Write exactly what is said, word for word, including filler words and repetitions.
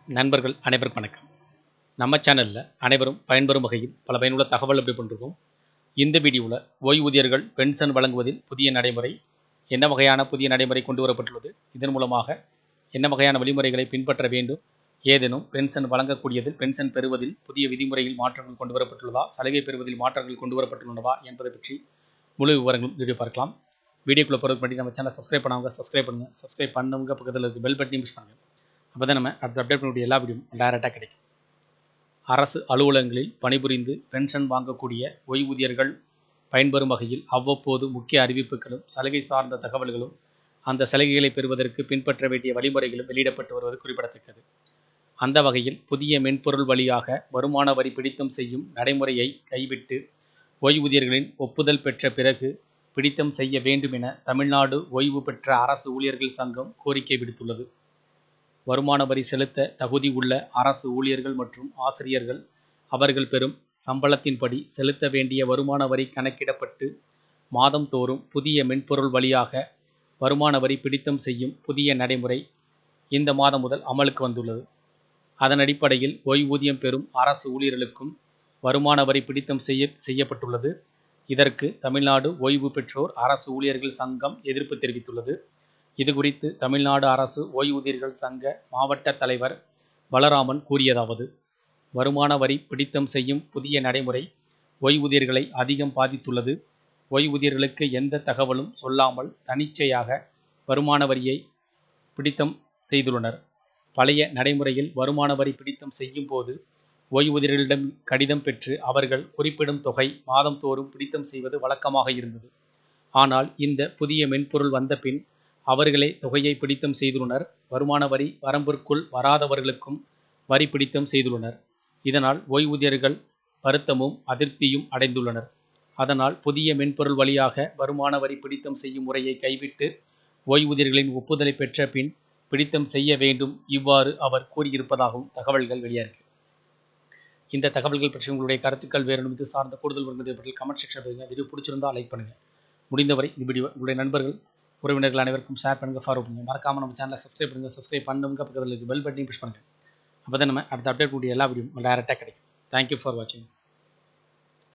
நண்பர்கள் அனைவருக்கும் வணக்கம். நம்ம சேனலில் அனைவரும் பயன்பெறும் வகையில் பல பயனுள்ள தகவல் அப்படி பண்ணிருக்கோம். இந்த வீடியோவில் ஓய்வூதியர்கள் பென்ஷன் வழங்குவதில் புதிய நடைமுறை, என்ன வகையான புதிய நடைமுறை கொண்டு வரப்பட்டுள்ளது, இதன் மூலமாக என்ன வகையான வழிமுறைகளை பின்பற்ற வேண்டும், ஏதேனும் பென்ஷன் வழங்கக்கூடியதில் பென்ஷன் பெறுவதில் புதிய விதிமுறையில் மாற்றங்கள் கொண்டு வரப்பட்டுள்ளதா, சலுகை பெறுவதில் மாற்றங்கள் கொண்டு வரப்பட்டுள்ளனவா என்பதை பற்றி முழு விவரங்களும் வீடியோ பார்க்கலாம். வீடியோக்குள்ளே போகிறதுக்கு முன்னாடி நம்ம சேனலை சப்ஸ்கிரைப் பண்ணவங்க சப்ஸ்கிரைப் பண்ணுங்கள், சப்ஸ்கிரைப் பண்ணவங்க பக்கத்தில் இருக்க பெல் பட்டனையும் புஷ் பண்ணுங்கள். அப்போ தான் நம்ம அடுத்த அப்டேட் பண்ணக்கூடிய எல்லா வீடியோவும் டைரெக்டாக கிடைக்கும். அரசு அலுவலகங்களில் பணிபுரிந்து பென்ஷன் வாங்கக்கூடிய ஓய்வூதியர்கள் பயன்பெறும் வகையில் அவ்வப்போது முக்கிய அறிவிப்புகளும் சலுகை சார்ந்த தகவல்களும் அந்த சலுகைகளை பெறுவதற்கு பின்பற்ற வேண்டிய வழிமுறைகளும் வெளியிடப்பட்டு வருவது குறிப்பிடத்தக்கது. அந்த வகையில் புதிய மென்பொருள் வழியாக வருமான வரி பிடித்தம் செய்யும் நடைமுறையை கைவிட்டு ஓய்வூதியர்களின் ஒப்புதல் பெற்ற பிறகு பிடித்தம் செய்ய வேண்டும் என தமிழ்நாடு ஓய்வு பெற்ற அரசு ஊழியர்கள் சங்கம் கோரிக்கை விடுத்துள்ளது. வருமான வரி செலுத்த தகுதி உள்ள அரசு ஊழியர்கள் மற்றும் ஆசிரியர்கள் அவர்கள் பெறும் சம்பளத்தின்படி செலுத்த வேண்டிய வருமான வரி கணக்கிடப்பட்டு மாதந்தோறும் புதிய மென்பொருள் வழியாக வருமான வரி பிடித்தம் செய்யும் புதிய நடைமுறை இந்த மாதம் முதல் அமலுக்கு வந்துள்ளது. அதன் அடிப்படையில் ஓய்வூதியம் பெறும் அரசு ஊழியர்களுக்கும் வருமான வரி பிடித்தம் செய்ய செய்யப்பட்டுள்ளது. இதற்கு தமிழ்நாடு ஓய்வு பெற்றோர் அரசு ஊழியர்கள் சங்கம் எதிர்ப்பு தெரிவித்துள்ளது. இதுகுறித்து தமிழ்நாடு அரசு ஓய்வூதியர்கள் சங்க மாவட்ட தலைவர் பலராமன் கூறியதாவது: வருமான வரி பிடித்தம் செய்யும் புதிய நடைமுறை ஓய்வூதியர்களை அதிகம் பாதித்துள்ளது. ஓய்வூதியர்களுக்கு எந்த தகவலும் சொல்லாமல் தன்னிச்சையாக வருமான வரியை பிடித்தம் செய்துள்ளனர். பழைய நடைமுறையில் வருமான வரி பிடித்தம் செய்யும் போது ஓய்வூதியர்களிடம் கடிதம் பெற்று அவர்கள் குறிப்பிடும் தொகை மாதந்தோறும் பிடித்தம் செய்வது வழக்கமாக இருந்தது. ஆனால் இந்த புதிய மென்பொருள் வந்த பின் அவர்களே தொகையை பிடித்தம் செய்துள்ளனர். வருமான வரி வரம்பிற்குள் வராதவர்களுக்கும் வரி பிடித்தம் செய்துள்ளனர். இதனால் ஓய்வூதியர்கள் வருத்தமும் அதிருப்தியும் அடைந்துள்ளனர். அதனால் புதிய மென்பொருள் வழியாக வருமான வரி பிடித்தம் செய்யும் முறையை கைவிட்டு ஓய்வூதியர்களின் ஒப்புதலை பெற்ற பின் பிடித்தம் செய்ய வேண்டும், இவ்வாறு அவர் கூறியிருப்பதாகவும் தகவல்கள் வெளியாகிருக்கு. இந்த தகவல்கள் பற்றி உங்களுடைய கருத்துக்கள் வேறு இது சார்ந்த கூடுதல் வருகிறது பற்றி கமெண்ட் செக்ஷன் பண்ணுங்கள். வீடியோ பிடிச்சிருந்தால் லைக் பண்ணுங்கள். முடிந்தவரை இந்த வீடியோ உங்களுடைய நண்பர்கள் உறவினர்கள் அனைவருக்கும் ஷேர் பண்ணுங்கள், ஃபாலோ பண்ணுங்கள். மறக்காமல் நம்ம சேனலை சப்ஸ்கிரைப் பண்ணுங்கள். சப்ஸ்கிரைப் பண்ணுங்க, பக்கத்தில் இருக்க பெல் பட்டனையும் புஷ் பண்ணுங்கள். அப்போ தான் நம்ம அடுத்த அப்டேட் கூடிய எல்லா வீடியோவும் டைரெக்டாக கிடைக்கும். தேங்க்யூ ஃபார் வாட்சிங்.